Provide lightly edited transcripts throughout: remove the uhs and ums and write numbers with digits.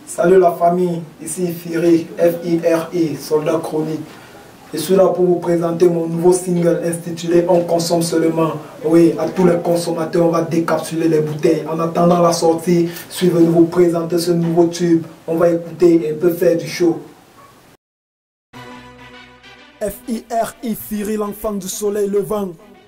Salut la famille, ici Firi, F-I-R-I, soldat chronique. Je suis là pour vous présenter mon nouveau single intitulé On consomme seulement. Oui, à tous les consommateurs, on va décapsuler les bouteilles. En attendant la sortie, suivez-nous vous présenter ce nouveau tube. On va écouter et un peu faire du show. F-I-R-I, Firi, l'enfant du soleil levant.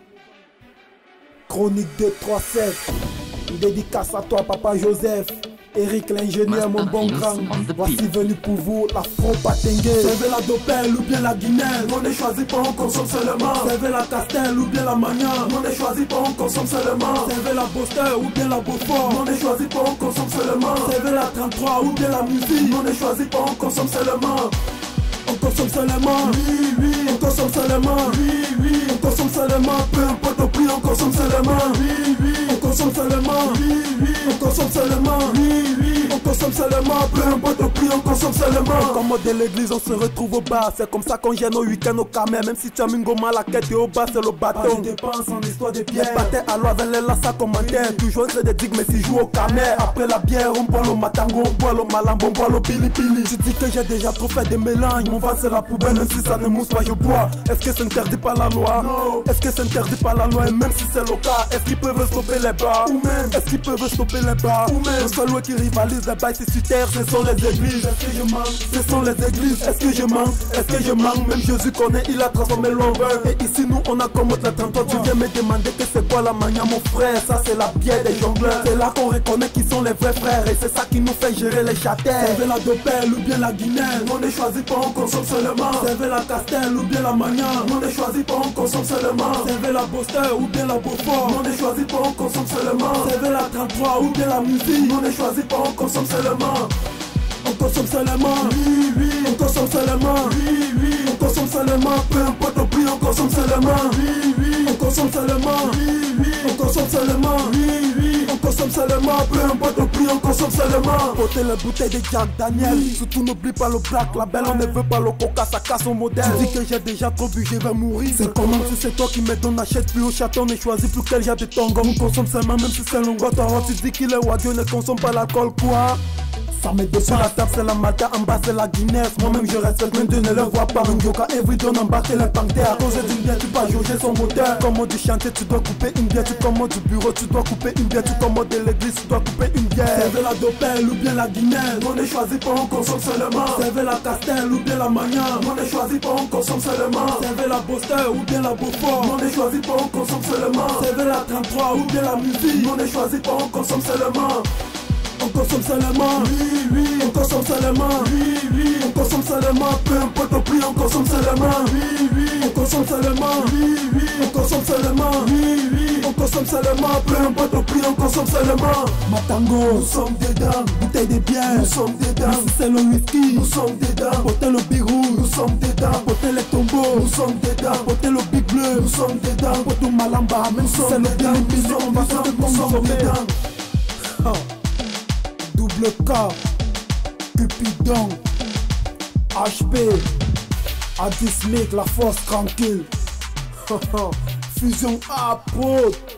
Chronique 237. Dédicace à toi, Papa Joseph. Eric l'ingénieur, mon bon grand. Voici venu pour vous l'afro-patengue. Servez la dopelle ou bien la guinéenne. On ne choisit pas, on consomme seulement. Servez la castel ou bien la magna. On ne choisit pas, on consomme seulement. Servez la Boster ou bien la Beaufort. On ne choisit pas, on consomme seulement. Servez la 33 ou bien la musique. On ne choisit pas, on consomme seulement. On consomme seulement, oui, oui, on consomme seulement, oui, oui, on consomme seulement, peu importe le prix, on consomme seulement, oui, oui, on consomme seulement, oui, oui, on consomme seulement, oui, oui, on consomme seulement, peu importe le prix, on consomme seulement. Comme de l'église, on se retrouve au bar, c'est comme ça qu'on gêne au week-end au Camer, même si tu as mis gomme à la quête et au bas, c'est le bâton. Pas de dépenses en histoire de pierre, les pâtés à l'eau avec les lassas commentaires, toujours c'est des digues, mais si joue au Camer. Après la bière, on boit le matango, on boit le malambo, on boit le pili pili. Tu dis que j'ai déjà trop fait des mélanges. Mon vase c'est la poubelle, même si ça ne mousse pas, je bois. Est-ce que c'est interdit par la loi? Non. Est-ce que c'est interdit par la loi? Et même si c'est le cas, est-ce qu'ils peuvent stopper les bars? Ou même, est-ce qu'ils peuvent stopper les bars? Ou même, le seul loi qui rivalise les bails, c'est sur terre, ce sont les églises. Est-ce que je manque? Ce sont les églises. Est-ce que je manque? Est-ce que je manque? Même Jésus connaît, il a transformé l'ombre. Et ici, nous, on accommode la 33. Tu viens me demander que c'est quoi la mania, mon frère? Ça, c'est la bière des jongleurs. C'est là qu'on reconnaît qui sont les vrais frères. Et c'est ça qui nous fait gérer les châtaignes. Servez la dopelle ou bien la guinéenne. On ne choisit pas, on consomme seulement. Servez la castel ou bien la magna. On ne choisit pas, on consomme seulement. Servez la Boster ou bien la Beaufort. On ne choisit pas, on consomme seulement. Servez la 33 ou bien la musique. On ne choisit pas, on consomme seulement. On consomme seulement, oui, oui, on consomme seulement, oui, oui, on consomme seulement, peu importe le prix, on consomme seulement, oui, oui, on consomme seulement, oui, oui, on consomme seulement, oui, oui, on consomme seulement, peu importe le prix, on consomme seulement. Portez la bouteille de Jack Daniel, surtout n'oublie pas le black label, on ne veut pas le coca, ça casse son modèle. Tu dis que j'ai déjà trop bu, je vais mourir. C'est comment si c'est toi qui me donne, achète plus au château, ne choisis plus quel genre de tongo. On consomme seulement, même si c'est longo, tu dis qu'il est wadio, ne consomme pas l'alcool, quoi. Ça met sur la table, c'est la Malta, en bas c'est la Guinness. Moi-même je respecte, mais Dieu ne le voit pas. Yoka, everyday, en bas c'est les panthères. À cause d'une bière, tu vas jauger son moteur. Tu commandes du chantier, tu dois couper une bière. Tu commandes du bureau, tu dois couper une bière. Tu commandes de l'église, tu dois couper une bière. Servez la dopelle ou bien la Guinéenne. On ne choisit pas, on consomme seulement. Servez la castel ou bien la magna. On ne choisit pas, on consomme seulement. Servez la Boster ou bien la Beaufort. On ne choisit pas, on consomme seulement. Servez la 33 ou bien la musique. On ne choisit pas, on consomme seulement. On consomme seulement, oui, oui, on consomme seulement, oui, oui, on consomme seulement, peu importe le prix, on consomme seulement, oui, oui, on consomme seulement, oui, oui, on consomme seulement, oui, oui, on consomme seulement, peu importe le prix, on consomme seulement. Matango, nous sommes dedans, bouteille de bière, nous sommes dedans, si c'est le whisky, nous sommes dedans, portez le bigou, nous sommes dedans, portez les tombeaux, nous sommes dedans, portez le big bleu, nous sommes dedans, portez le malamba, même si c'est le bien, nous sommes dedans. Double K, Cupidon, HP, Adismic, la force tranquille. Fusion A, Pro.